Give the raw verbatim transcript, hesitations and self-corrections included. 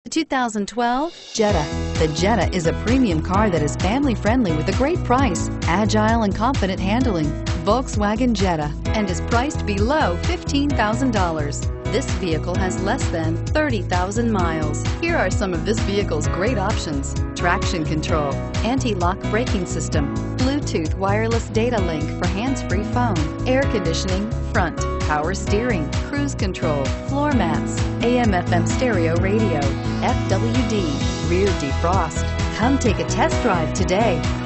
two thousand twelve Jetta. The Jetta is a premium car that is family-friendly with a great price, agile and confident handling. Volkswagen Jetta, and is priced below fifteen thousand dollars. This vehicle has less than thirty thousand miles. Here are some of this vehicle's great options: traction control, anti-lock braking system, Bluetooth wireless data link for hands-free phone, air conditioning, front, power steering, cruise control, floor mats, A M F M stereo radio, F W D, rear defrost. Come take a test drive today.